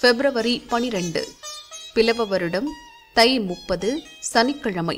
பிப்ரவரி 12 பிலவ வருடம் தை 30 சனிக்கிழமை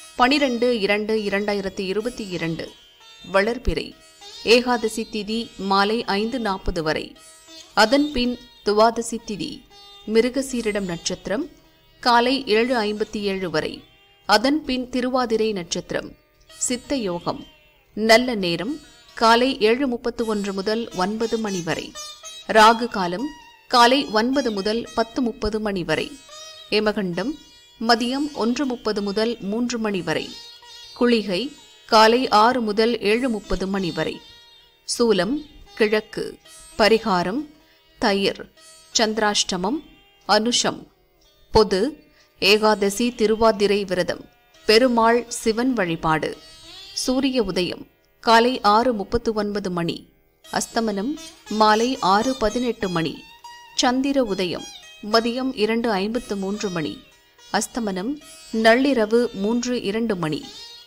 12/2/2022 வளர்பிறை ஏகாதசி திதி மாலை 5:40 வரை. அதன் பின் துவாதசி திதி மிருகசீரிடம் நட்சத்திரம் காலை 7:57 வரை. அதன் பின் திருவாதிரை நட்சத்திரம் சித்த யோகம். நல்ல நேரம் காலை 7:31 முதல் 9 மணி வரை. ராகு காலம் காலை 9 முதல் 10:30 மணி வரை. யமகண்டம் மதியம் 1:30 முதல் 3 மணி வரை. குளிகை காலை 6 முதல் 7:30 மணி வரை. சூலம் கிழக்கு. பரிகாரம் தயிர். சந்திராஷ்டமம் அனுஷம். பொது ஏகாதசி திருவாதிரை விரதம். பெருமாள் சிவன் வழிபாடு. சூரிய உதயம் காலை 6:39 மணி. அஸ்தமனம் மாலை 6:18 மணி. சந்திர உதயம் மதியம் 2:53 மணி. அஸ்தமனம் நள்ளிரவு 3:02 மணி.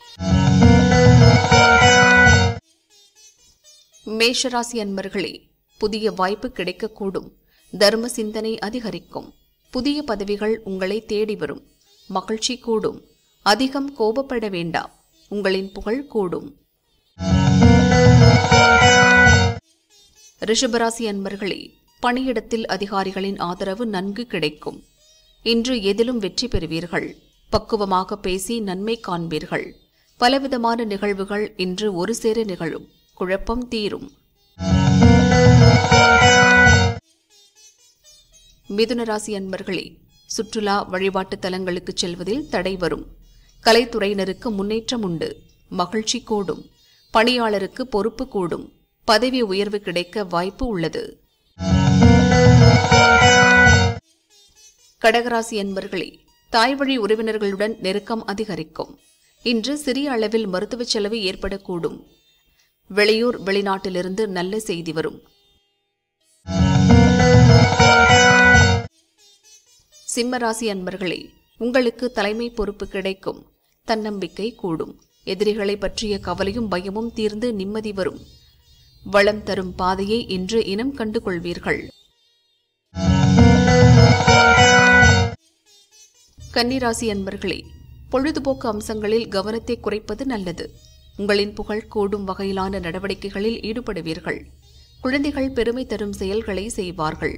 மேஷராசி அன்பர்களே, புதிய வாய்ப்பு கிடைக்கக்கூடும். தர்ம சிந்தனை அதிகரிக்கும். புதிய பதவிகள் உங்களை தேடி வரும். மகிழ்ச்சி கூடும். அதிகம் கோபப்பட வேண்டாம். உங்களின் புகழ் கூடும். ரிஷபராசி அன்பர்களே, பணியிடத்தில் அதிகாரிகளின் ஆதரவு நன்கு கிடைக்கும். இன்று எதிலும் வெற்றி பெறுவீர்கள். பக்குவமாக பேசி நன்மை காண்பீர்கள். பலவிதமான நிகழ்வுகள் இன்று ஒரு சேர நிகழும். குழப்பம் தீரும். மிதுன ராசி அன்பர்களே, சுற்றுலா வழிபாட்டு தலங்களுக்கு செல்வதில் தடை வரும். கலைத்துறையினருக்கு முன்னேற்றம் உண்டு. மகிழ்ச்சி கூடும். பணியாளருக்கு பொறுப்பு கூடும். பதவி உயர்வு கிடைக்க வாய்ப்பு உள்ளது. கடகராசி அன்பர்களே, தாய்வழி உறவினர்களுடன் நெருக்கம் அதிகரிக்கும். இன்று சிறிய அளவில் மருத்துவ செலவு ஏற்படக்கூடும். வெளியூர் வெளிநாட்டிலிருந்து நல்ல செய்தி வரும். சிம்மராசி அன்பர்களே, உங்களுக்கு தலைமை பொறுப்பு கிடைக்கும். தன்னம்பிக்கை கூடும். எதிரிகளை பற்றிய கவலையும் பயமும் தீர்ந்து நிம்மதி வரும். வளம் தரும் பாதையை இன்று இனம் கண்டு கொள்வீர்கள். கன்னிராசி அன்பர்களே, பொழுதுபோக்கு அம்சங்களில் கவனத்தை குறைப்பது நல்லது. உங்களின் புகழ் கூடும் வகையிலான நடவடிக்கைகளில் ஈடுபடுவீர்கள். குழந்தைகள் பெருமை தரும் செயல்களை செய்வார்கள்.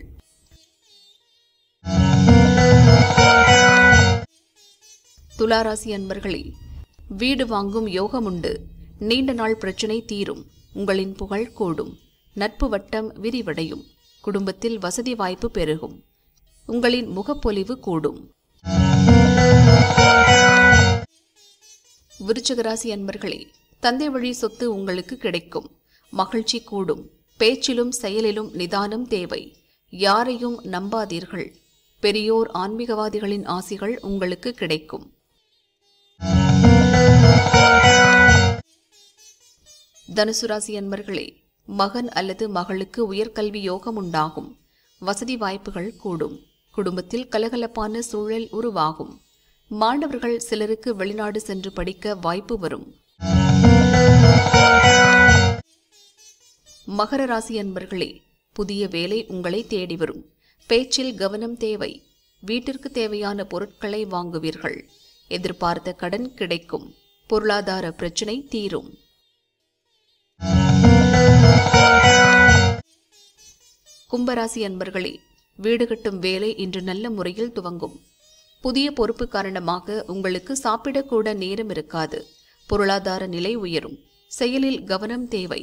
துளாராசி அன்பர்களே, வீடு வாங்கும் யோகம் உண்டு. நீண்ட நாள் பிரச்சினை தீரும். உங்களின் புகழ் கூடும். நட்பு வட்டம் விரிவடையும். குடும்பத்தில் வசதி வாய்ப்பு பெருகும். உங்களின் முகப்பொலிவு கூடும். விருச்சிகராசி அன்பர்களே, தந்தை வழி சொத்து உங்களுக்கு கிடைக்கும். மகிழ்ச்சி கூடும். பேச்சிலும் செயலிலும் நிதானம் தேவை. யாரையும் நம்பாதீர்கள். பெரியோர் ஆன்மீகவாதிகளின் ஆசிகள் உங்களுக்கு கிடைக்கும். தனுசு ராசி அன்பர்களே, மகன் அல்லது மகளுக்கு உயர்கல்வி யோகம் உண்டாகும். வசதி வாய்ப்புகள் கூடும். குடும்பத்தில் கலகலப்பான சூழல் உருவாகும். மாணவர்கள் சிலருக்கு வெளிநாடு சென்று படிக்க வாய்ப்பு வரும். மகர ராசி அன்பர்களே, புதிய வேலை உங்களை தேடி வரும். பேச்சில் கவனம் தேவை. வீட்டிற்கு தேவையான பொருட்களை வாங்குவீர்கள். எதிர்பார்த்த கடன் கிடைக்கும். பொருளாதார பிரச்சினை தீரும். கும்பராசி அன்பர்களே, வீடு கட்டும் வேலை இன்று நல்ல முறையில் துவங்கும். புதிய பொறுப்பு காரணமாக உங்களுக்கு சாப்பிடக்கூட நேரம் இருக்காது. பொருளாதார நிலை உயரும். செயலில் கவனம் தேவை.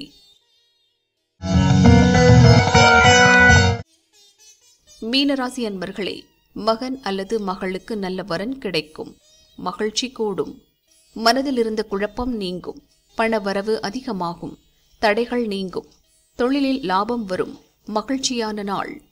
மீனராசி அன்பர்களே, மகன் அல்லது மகளுக்கு நல்ல வரன் கிடைக்கும். மகிழ்ச்சி கூடும். மனதில் இருந்த குழப்பம் நீங்கும். பண வரவு அதிகமாகும். தடைகள் நீங்கும். தொழிலில் லாபம் வரும். மகிழ்ச்சியான நாள்.